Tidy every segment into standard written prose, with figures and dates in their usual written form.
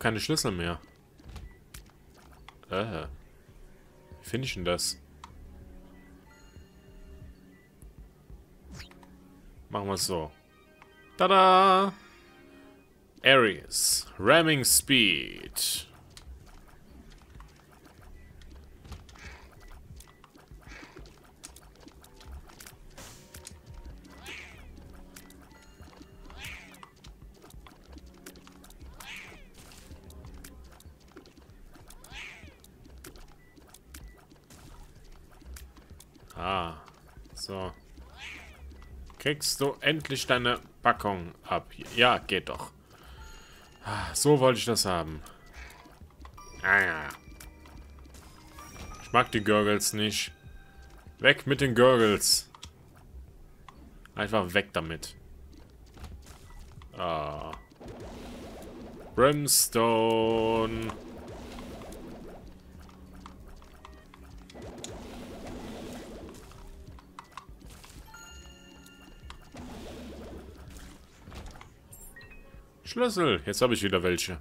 keine Schlüssel mehr. Wie finde ich denn das? Machen wir es so. Tada! Ares. Ramming Speed. Ah, so. Kriegst du endlich deine Packung ab? Ja, geht doch. Ah, so wollte ich das haben. Ah ja. Ich mag die Gurgles nicht. Weg mit den Gurgles. Einfach weg damit. Ah. Brimstone. Schlüssel. Jetzt habe ich wieder welche.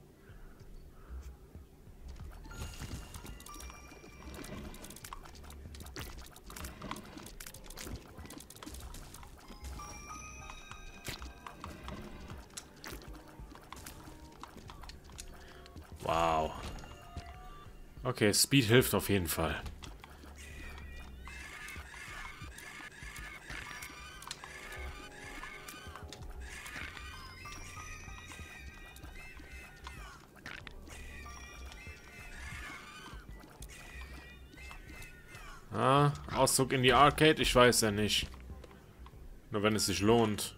Wow. Okay, Speed hilft auf jeden Fall. Ah, Auszug in die Arcade? Ich weiß ja nicht. Nur wenn es sich lohnt.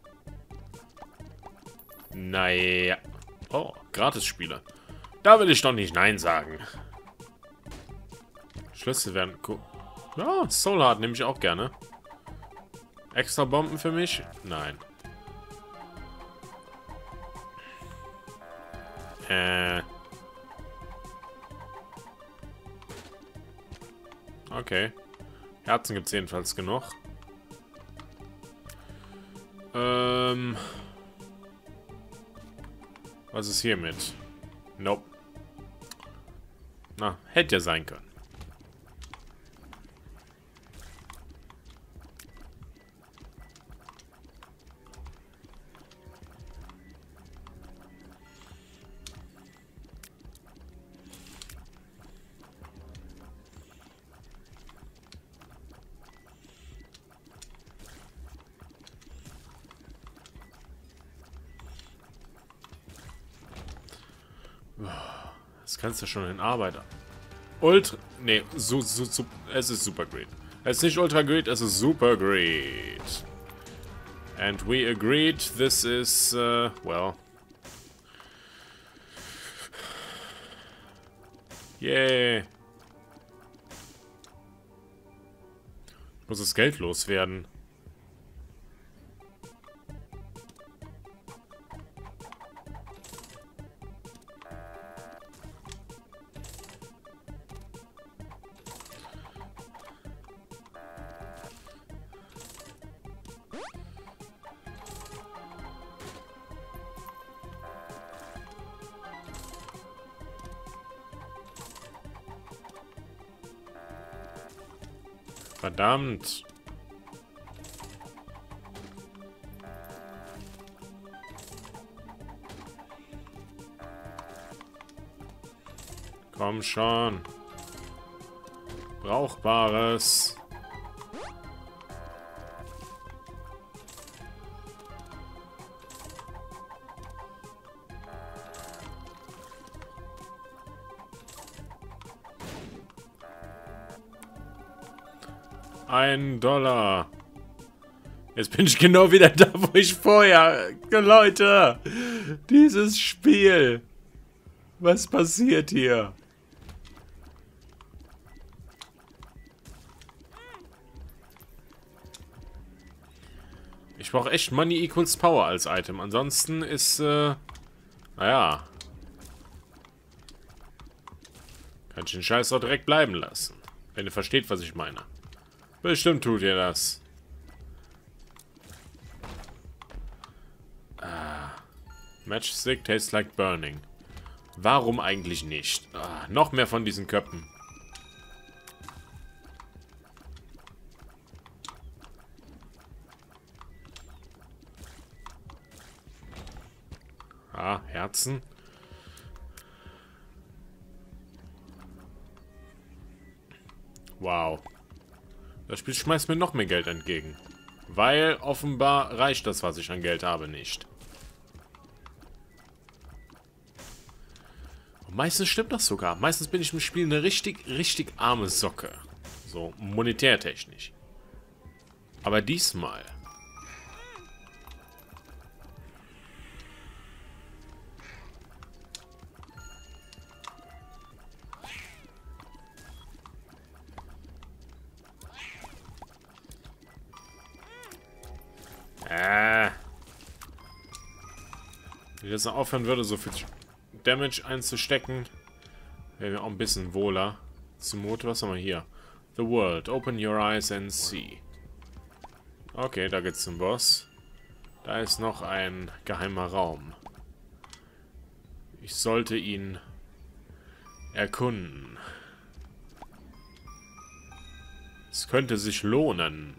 Naja. Oh, Gratisspiele. Da will ich doch nicht Nein sagen. Schlüssel werden cool. Ja, Soul Heart nehme ich auch gerne. Extra Bomben für mich? Nein. Okay. Herzen gibt es jedenfalls genug. Was ist hiermit? Nope. Na, hätte ja sein können. Das kannst du schon in Arbeit. Ultra. Nee, es ist super great. Es ist nicht ultra great, es ist super great. And we agreed, this is, well. Yay. Ich muss das Geld loswerden. Verdammt. Komm schon. Brauchbares. $1. Jetzt bin ich genau wieder da, wo ich vorher... Leute! Dieses Spiel! Was passiert hier? Ich brauche echt Money equals Power als Item. Ansonsten ist, naja. Kann ich den Scheiß doch direkt bleiben lassen. Wenn ihr versteht, was ich meine. Bestimmt tut ihr das. Matchstick tastes like burning. Warum eigentlich nicht? Ah, noch mehr von diesen Köpfen. Ah, Herzen. Wow. Das Spiel schmeißt mir noch mehr Geld entgegen. Weil offenbar reicht das, was ich an Geld habe, nicht. Und meistens stimmt das sogar. Meistens bin ich im Spiel eine richtig arme Socke. So monetärtechnisch. Aber diesmal... Wenn ich jetzt noch aufhören würde, so viel Damage einzustecken, wäre mir auch ein bisschen wohler. Zum Not, was haben wir hier? The world. Open your eyes and see. Okay, da geht's zum Boss. Da ist noch ein geheimer Raum. Ich sollte ihn erkunden. Es könnte sich lohnen.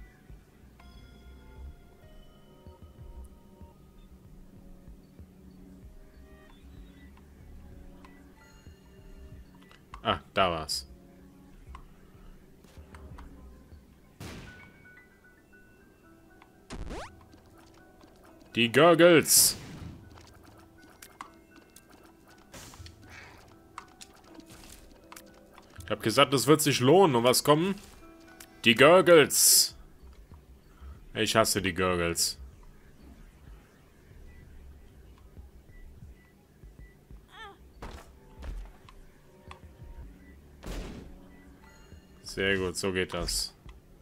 Ah, da war's. Die Gurgles. Ich hab gesagt, es wird sich lohnen. Und was kommen? Die Gurgles. Ich hasse die Gurgles. Sehr gut, so geht das.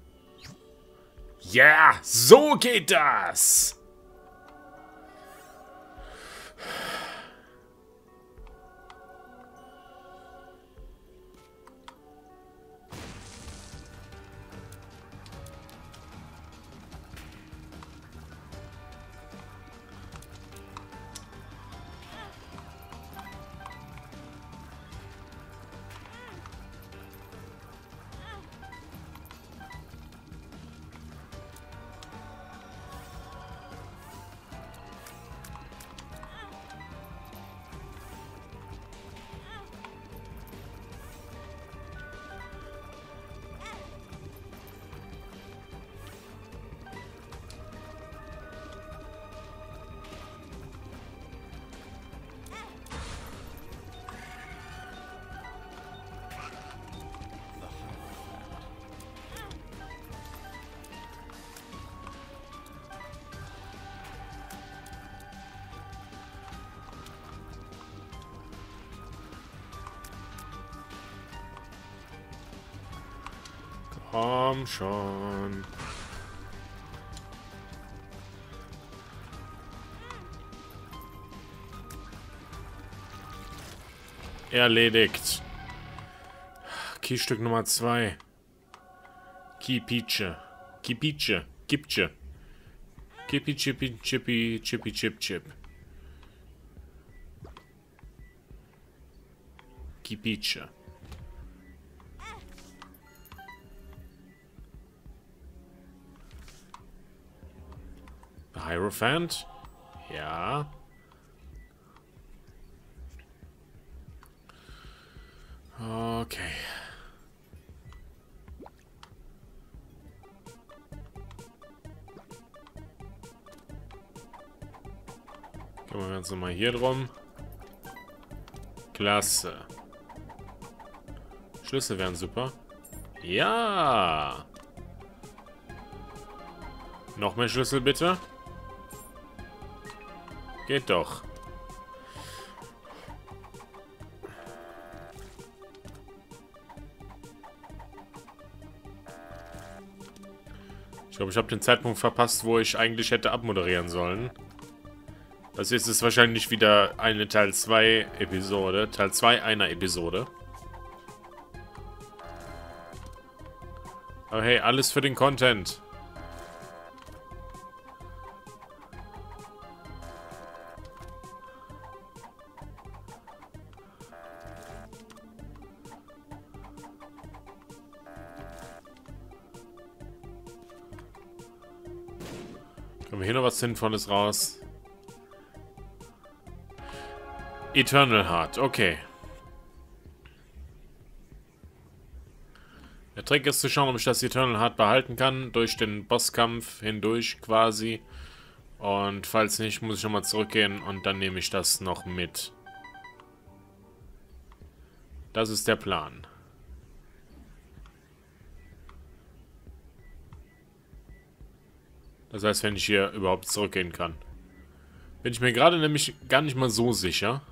Ja, yeah, so geht das! Komm schon. Erledigt. Keystück Nummer 2. Kipiche. Kipiche. Kipche. Kipi chippy chippy chippy chip chip. Kipiche. Hierophant? Ja. Okay. Kümmern wir uns nochmal hier drum. Klasse. Schlüssel wären super. Ja. Noch mehr Schlüssel bitte. Geht doch. Ich glaube, ich habe den Zeitpunkt verpasst, wo ich eigentlich hätte abmoderieren sollen. Das ist jetzt wahrscheinlich wieder eine Teil 2 Episode. Teil 2 einer Episode. Aber hey, alles für den Content. Können wir hier noch was Sinnvolles raus? Eternal Heart, okay. Der Trick ist zu schauen, ob ich das Eternal Heart behalten kann, durch den Bosskampf hindurch quasi. Und falls nicht, muss ich nochmal zurückgehen und dann nehme ich das noch mit. Das ist der Plan. Das heißt, wenn ich hier überhaupt zurückgehen kann. Bin ich mir gerade nämlich gar nicht mal so sicher.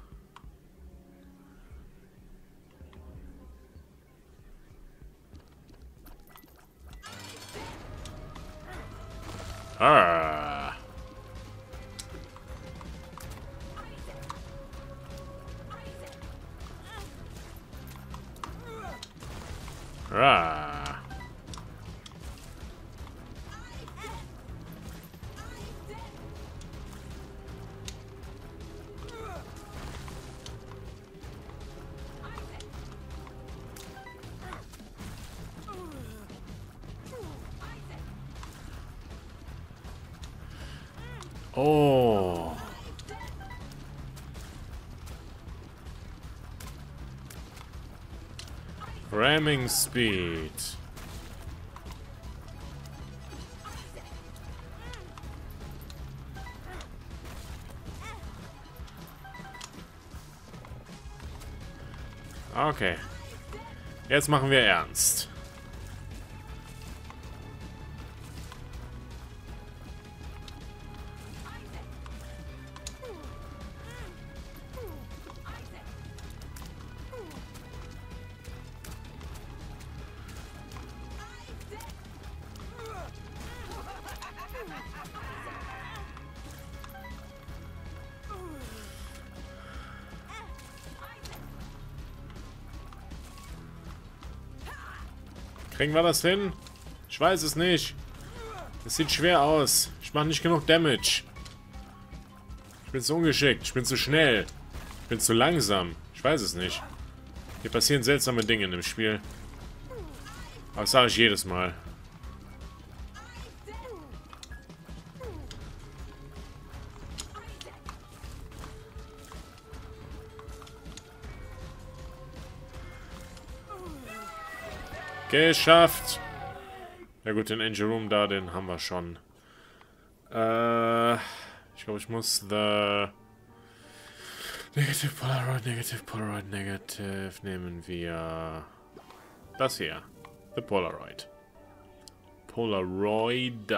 Ah. Ah. Oh. Ramming Speed. Okay. Jetzt machen wir ernst. Kriegen wir das hin? Ich weiß es nicht. Es sieht schwer aus. Ich mache nicht genug Damage. Ich bin zu ungeschickt. Ich bin zu schnell. Ich bin zu langsam. Ich weiß es nicht. Hier passieren seltsame Dinge in dem Spiel. Aber das sage ich jedes Mal. Geschafft! Ja gut, den Angel Room da, den haben wir schon. Ich glaube, ich muss the Negative Polaroid, Negative Polaroid, Negative. Nehmen wir das hier. The Polaroid. Polaroid.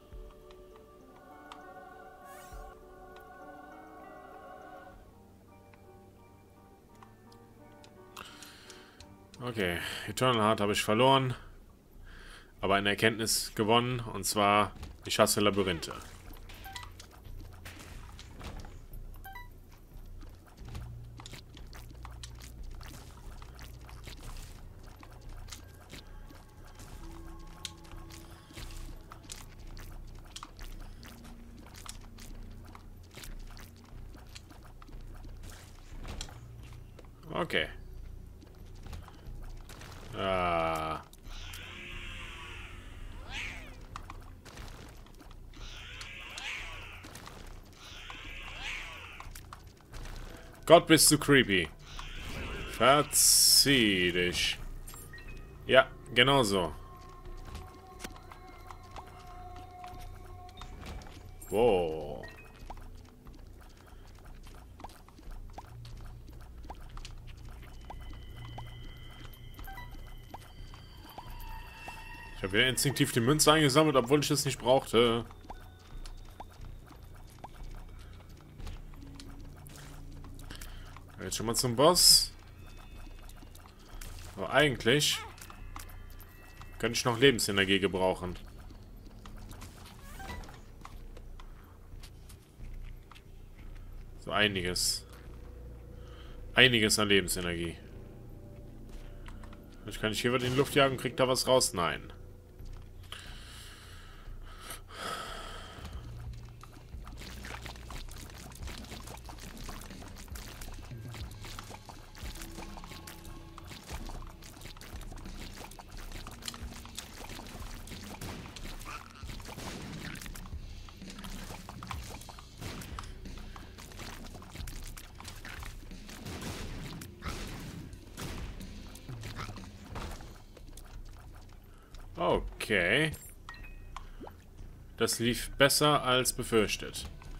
Okay, Eternal Heart habe ich verloren, aber eine Erkenntnis gewonnen, und zwar, ich hasse Labyrinthe. Okay. Ah. Gott, bist du creepy. Verzieh dich. Ja, genau so. Wow. Ich habe ja instinktiv die Münze eingesammelt, obwohl ich es nicht brauchte. Jetzt schon mal zum Boss. Aber eigentlich könnte ich noch Lebensenergie gebrauchen. So einiges. Einiges an Lebensenergie. Vielleicht kann ich hier wieder in die Luft jagen und krieg da was raus? Nein. Okay. Das lief besser als befürchtet.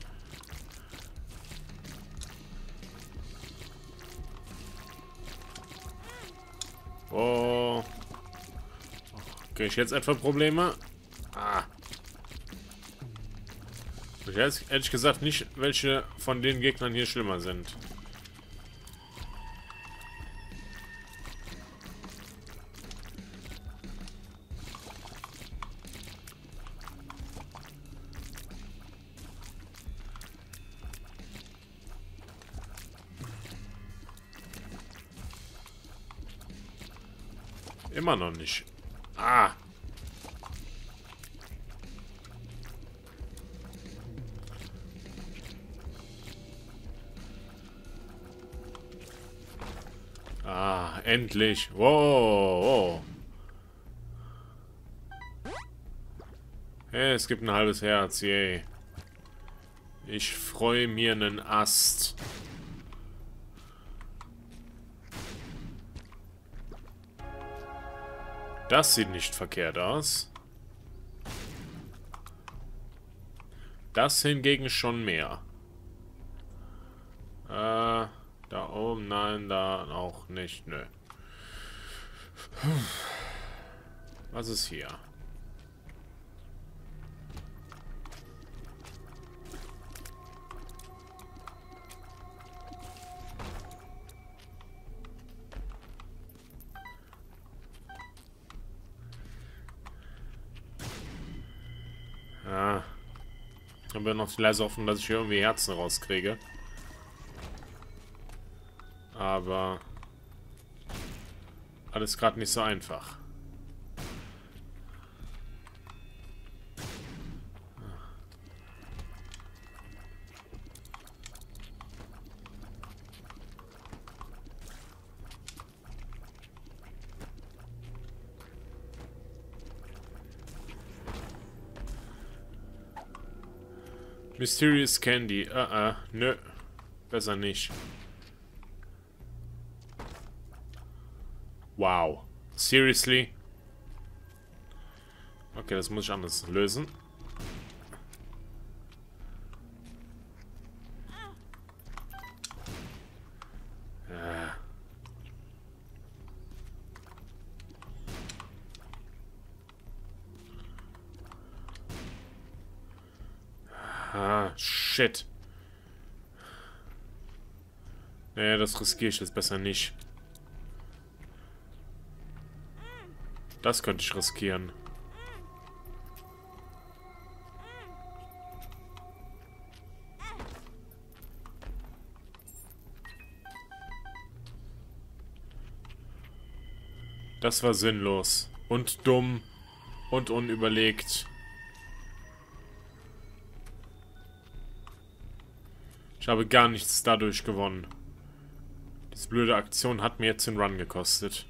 Oh. Kriege ich jetzt etwa Probleme? Ah. Ich weiß ehrlich gesagt nicht, welche von den Gegnern hier schlimmer sind. Immer noch nicht. Ah. Ah, endlich. Wow. Hey, es gibt ein halbes Herz. Yay. Ich freue mir einen Ast. Das sieht nicht verkehrt aus. Das hingegen schon mehr. Da oben, nein, da auch nicht, nö. Was ist hier? Ja. Ich habe noch die leise Hoffnung, dass ich hier irgendwie Herzen rauskriege. Aber alles gerade nicht so einfach. Mysterious Candy. Nö. Besser nicht. Wow. Seriously? Okay, das muss ich anders lösen. Ah, shit. Nee, das riskiere ich jetzt besser nicht. Das könnte ich riskieren. Das war sinnlos. Und dumm. Und unüberlegt. Ich habe gar nichts dadurch gewonnen. Diese blöde Aktion hat mir jetzt den Run gekostet.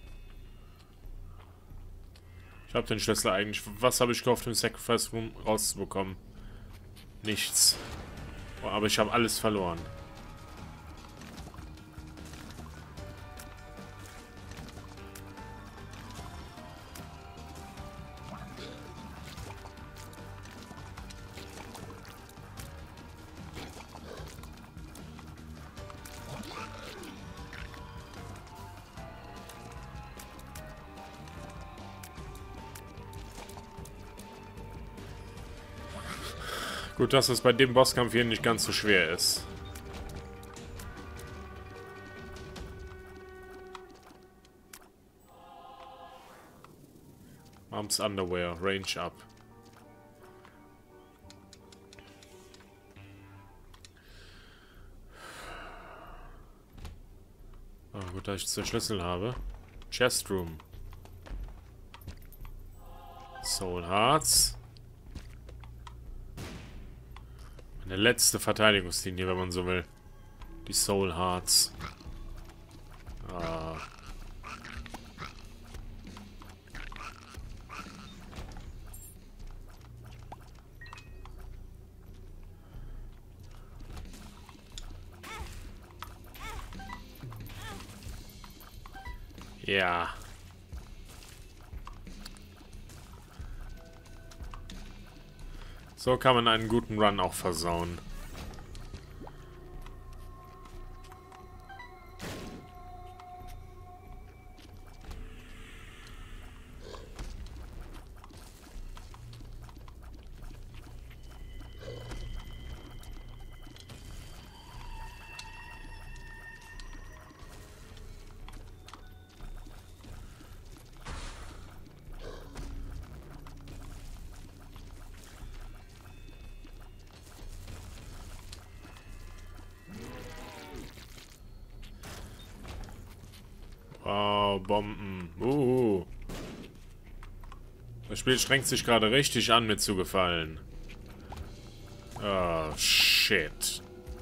Ich habe den Schlüssel eigentlich. Was habe ich gehofft, im Sacrifice Room rauszubekommen? Nichts. Oh, aber ich habe alles verloren. Gut, dass es bei dem Bosskampf hier nicht ganz so schwer ist. Mom's Underwear, Range Up. Oh, gut, dass ich den Schlüssel habe. Chest Room. Soul Hearts. Eine letzte Verteidigungslinie, wenn man so will. Die Soul Hearts. Ah. Ja. So kann man einen guten Run auch versauen. Wow, Bomben. Das Spiel schränkt sich gerade richtig an, mir zu gefallen. Oh, shit.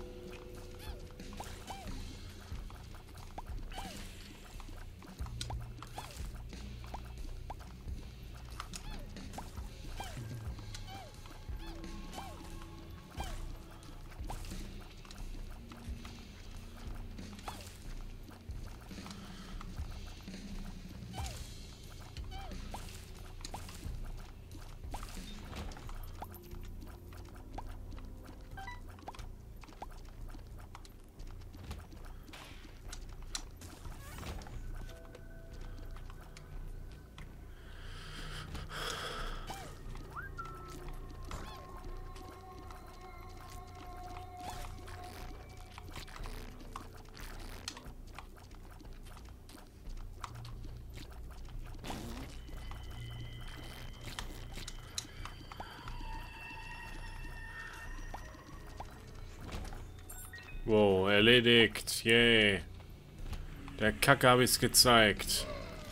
Wow, erledigt. Yay. Der Kacke habe ich's gezeigt.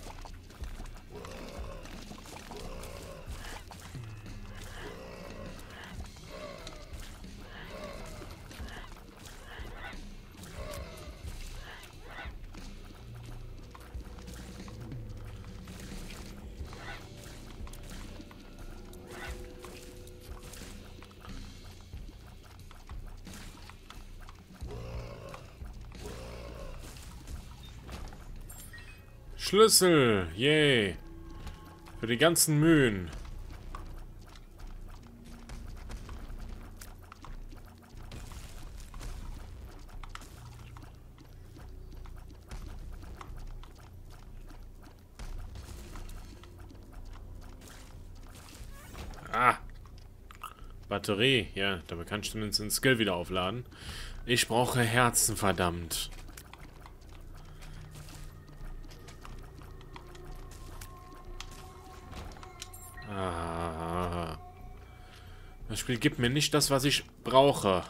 Schlüssel, yay. Für die ganzen Mühen. Ah. Batterie, ja, damit kann ich zumindest den Skill wieder aufladen. Ich brauche Herzen, verdammt. Ah. Das Spiel gibt mir nicht das, was ich brauche.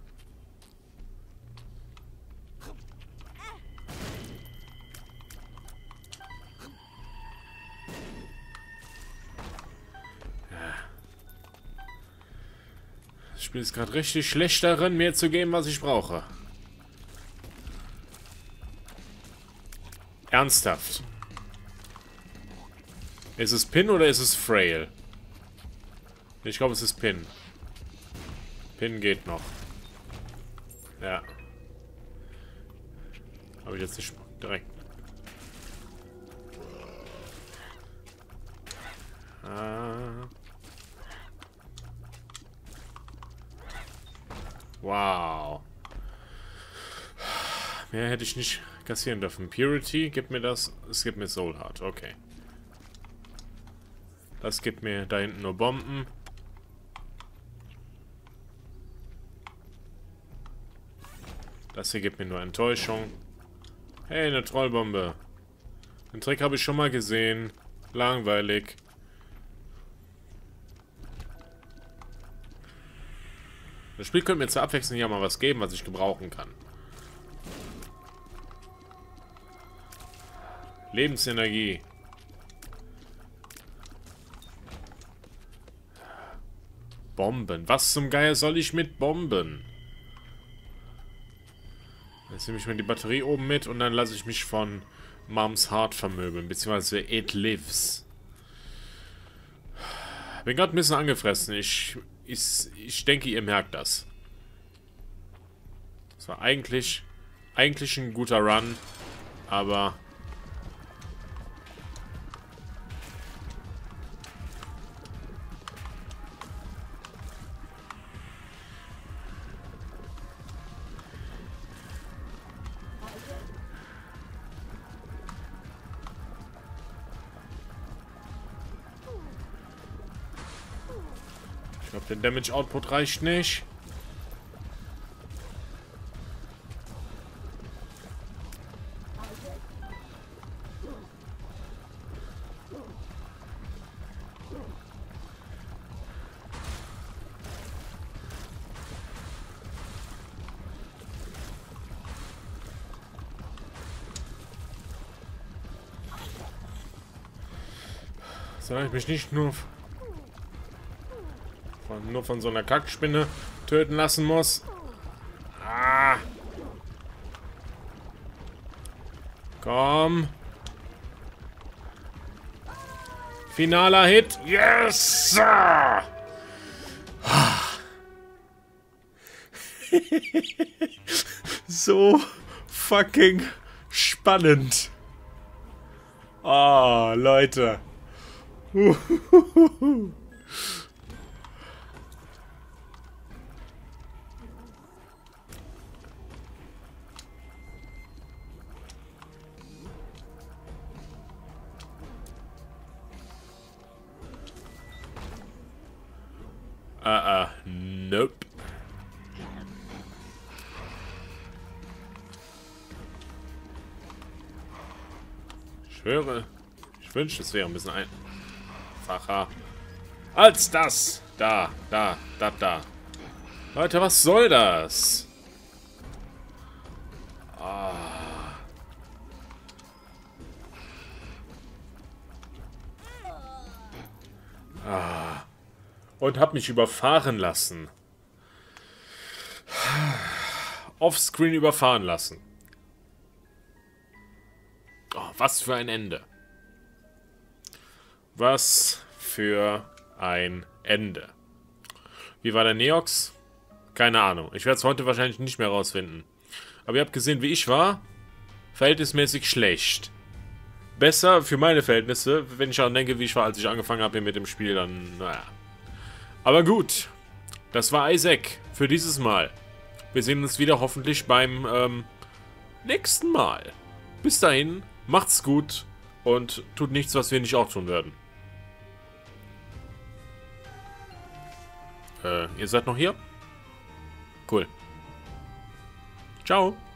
Das Spiel ist gerade richtig schlecht darin, mir zu geben, was ich brauche. Ernsthaft. Ist es Pin oder ist es Frail? Ich glaube, es ist Pin. Pin geht noch. Ja. Habe ich jetzt nicht direkt. Ah. Wow. Mehr hätte ich nicht kassieren dürfen. Purity, gib mir das. Es gibt mir Soul Heart. Okay. Das gibt mir da hinten nur Bomben. Das hier gibt mir nur Enttäuschung. Hey, eine Trollbombe. Den Trick habe ich schon mal gesehen. Langweilig. Das Spiel könnte mir zur Abwechslung ja mal was geben, was ich gebrauchen kann. Lebensenergie. Bomben. Was zum Geier soll ich mit Bomben? Jetzt nehme ich mir die Batterie oben mit und dann lasse ich mich von Moms Heart vermöbeln, beziehungsweise It Lives. Bin gerade ein bisschen angefressen. Ich denke, ihr merkt das. Das war eigentlich ein guter Run, aber Ich glaube, der Damage Output reicht nicht. Solange ich mich nicht nur von so einer Kackspinne töten lassen muss. Ah. Komm. Finaler Hit. Yes! So fucking spannend. Oh, Leute. Nope. Ich schwöre, ich wünschte, es wäre ein bisschen einfacher als das. Da. Leute, was soll das? Und hab mich überfahren lassen. Offscreen überfahren lassen. Oh, was für ein Ende. Was für ein Ende. Wie war der Neox? Keine Ahnung. Ich werde es heute wahrscheinlich nicht mehr rausfinden. Aber ihr habt gesehen, wie ich war. Verhältnismäßig schlecht. Besser für meine Verhältnisse. Wenn ich daran denke, wie ich war, als ich angefangen habe hier mit dem Spiel, dann, naja. Aber gut. Das war Isaac für dieses Mal. Wir sehen uns wieder hoffentlich beim nächsten Mal. Bis dahin, macht's gut und tut nichts, was wir nicht auch tun werden. Ihr seid noch hier? Cool. Ciao.